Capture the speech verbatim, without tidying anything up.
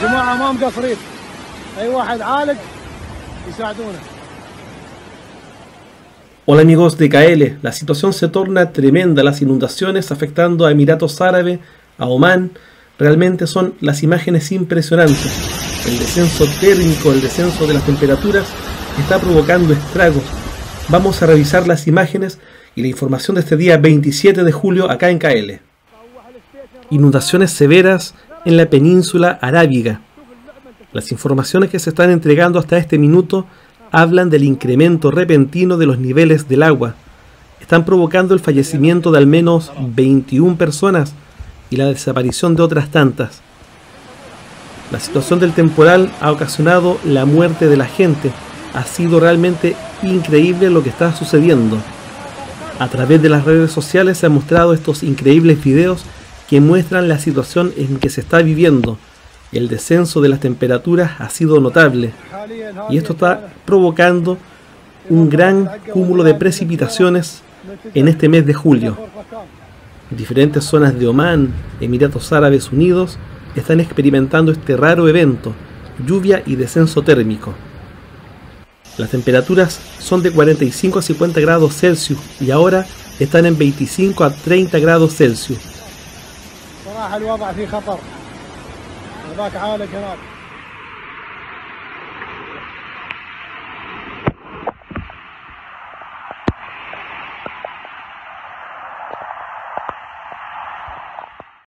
جماعة ما مقصرين أي واحد عالق يساعدونه. Hola amigos de K L, la situación se torna tremenda, las inundaciones afectando a Emiratos Árabes, a Omán, realmente son las imágenes impresionantes. El descenso térmico, el descenso de las temperaturas está provocando estragos. Vamos a revisar las imágenes y la información de este día veintisiete de julio acá en K L. Inundaciones severas en la península arábiga. Las informaciones que se están entregando hasta este minuto hablan del incremento repentino de los niveles del agua. Están provocando el fallecimiento de al menos veintiuna personas y la desaparición de otras tantas. La situación del temporal ha ocasionado la muerte de la gente. Ha sido realmente increíble lo que está sucediendo. A través de las redes sociales se han mostrado estos increíbles videos que muestran la situación en que se está viviendo. El descenso de las temperaturas ha sido notable y esto está provocando un gran cúmulo de precipitaciones en este mes de julio. Diferentes zonas de Omán, Emiratos Árabes Unidos, están experimentando este raro evento, lluvia y descenso térmico. Las temperaturas son de cuarenta y cinco a cincuenta grados Celsius y ahora están en veinticinco a treinta grados Celsius. صراحة الوضع في خطر. هذاك عالق هناك.